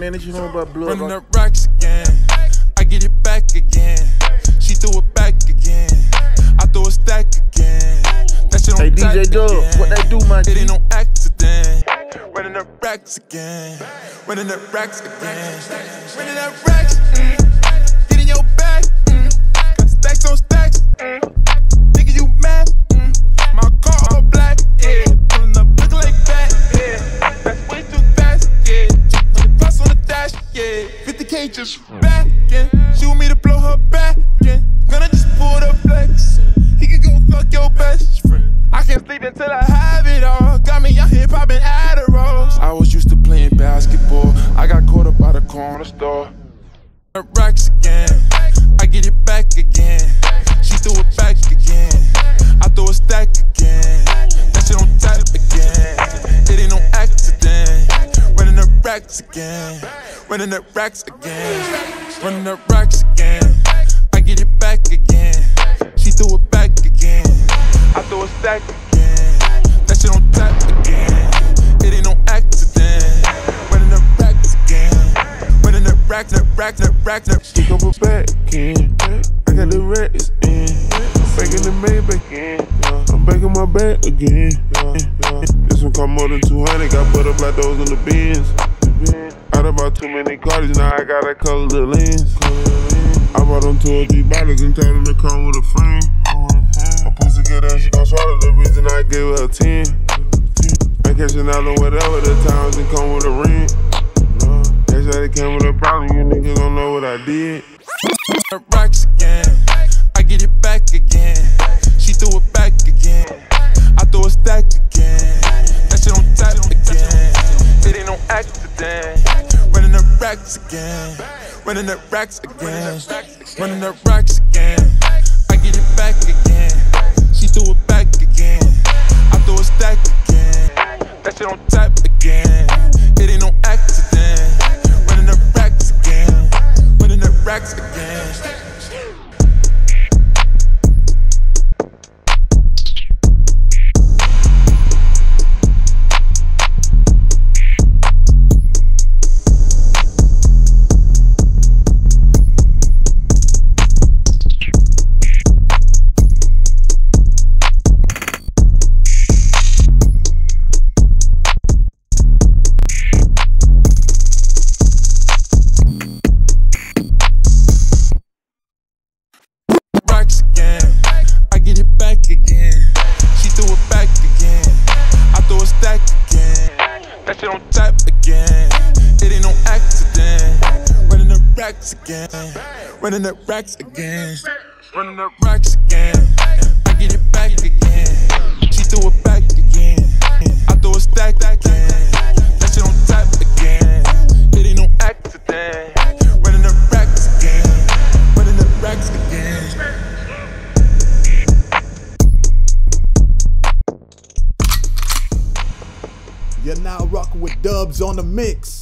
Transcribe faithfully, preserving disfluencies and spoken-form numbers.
man, that you know about blood. Running up racks again, I get it back again. She threw it back again, I throw a stack again. That shit on hey D J Dub, what they do, my G? It ain't no accident. Running up racks again, running up racks again, running up racks. Mm. Get in your bag, mm. Got stacks on stacks. Mm. Nigga, you mad? Mm. My car all black, yeah. Pulling up looking like that, yeah. That's way too fast, yeah. Hundred plus on the dash, yeah. fifty K just back, yeah. She want me to blow her back, yeah. Gonna just pull the flex. He can go fuck your best friend. I can't sleep until I have it all. Got me out here popping Adderalls. I was used to playing basketball. I got caught up by the corner store. Racks again, I get it back again. She threw it back again, I throw a stack again. That shit on tap again. It ain't no accident. Running up racks again, running up racks again, running up racks again. I get it back again. She threw it back again, I throw a stack again. That shit on tap again. It ain't no accident. Running up racks again, running up racks, up racks, up racks, up. Stick up a back in. I got the racks in. Back in the Maybach in. I'm back in my bag again. This one cost more than two hundred. Got put up like those in the bins. I done bought too many cards, now I gotta color the lens. I bought them two or three bottles and told them to come with a friend. Her pussy get her, she gon' swallow the reason I gave her a ten. I catching out on whatever the times and come with a ring. That's how they came with a problem, you niggas don't know what I did. Racks again, I get it back again. She threw it back again, I throw a stack again. That shit on tap again. It ain't no accident. Running up racks again, running up racks again, running up racks again. I get it back again. She threw it back again, I throw a stack again. That shit on tap again. It ain't no accident. Running up racks again, running up racks again. Again, running up racks again, running up racks again. I get it back again. She threw it back again, I throw a stack again. That shit on tap again. It ain't no accident. Running up racks again, running up racks again. You're now rocking with Dubs on the mix.